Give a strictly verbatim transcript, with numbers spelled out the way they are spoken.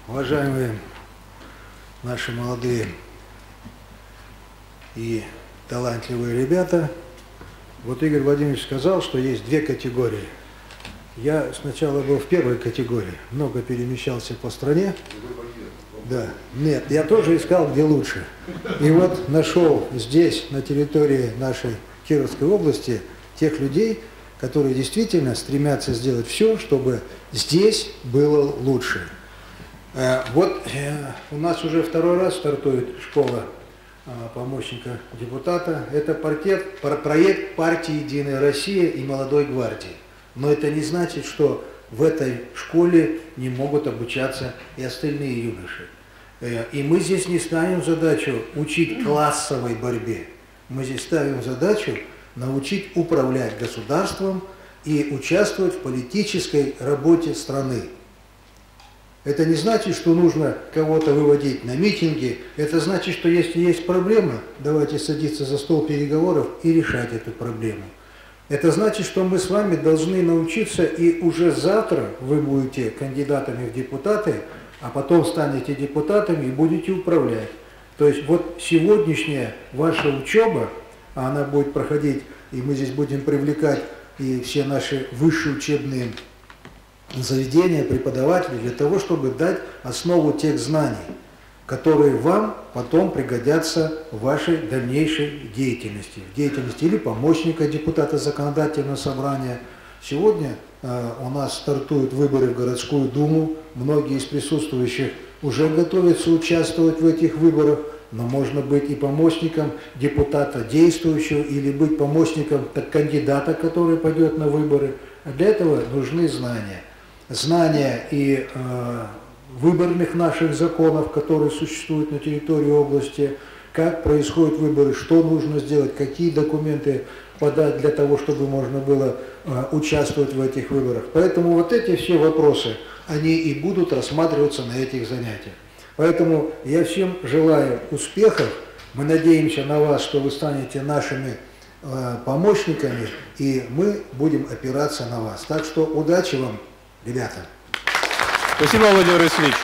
Уважаемые наши молодые и талантливые ребята, вот Игорь Владимирович сказал, что есть две категории. Я сначала был в первой категории, много перемещался по стране. Да, нет, я тоже искал, где лучше. И вот нашел здесь, на территории нашей Кировской области, тех людей, которые действительно стремятся сделать все, чтобы здесь было лучше. Вот у нас уже второй раз стартует школа помощника депутата. Это паркет, проект партии «Единая Россия» и «Молодой гвардии». Но это не значит, что в этой школе не могут обучаться и остальные юноши. И мы здесь не ставим задачу учить классовой борьбе. Мы здесь ставим задачу научить управлять государством и участвовать в политической работе страны. Это не значит, что нужно кого-то выводить на митинги. Это значит, что если есть проблема, давайте садиться за стол переговоров и решать эту проблему. Это значит, что мы с вами должны научиться, и уже завтра вы будете кандидатами в депутаты, а потом станете депутатами и будете управлять. То есть вот сегодняшняя ваша учеба, она будет проходить, и мы здесь будем привлекать и все наши высшие учебные заведения, преподавателей, для того, чтобы дать основу тех знаний, которые вам потом пригодятся в вашей дальнейшей деятельности, в деятельности или помощника депутата законодательного собрания. Сегодня э, у нас стартуют выборы в городскую думу, многие из присутствующих уже готовятся участвовать в этих выборах, но можно быть и помощником депутата действующего или быть помощником кандидата, который пойдет на выборы. А для этого нужны знания. Знания и э, выборных наших законов, которые существуют на территории области, как происходят выборы, что нужно сделать, какие документы подать для того, чтобы можно было э, участвовать в этих выборах. Поэтому вот эти все вопросы, они и будут рассматриваться на этих занятиях. Поэтому я всем желаю успехов. Мы надеемся на вас, что вы станете нашими э, помощниками, и мы будем опираться на вас. Так что удачи вам, ребята. Спасибо, Владимир Васильевич.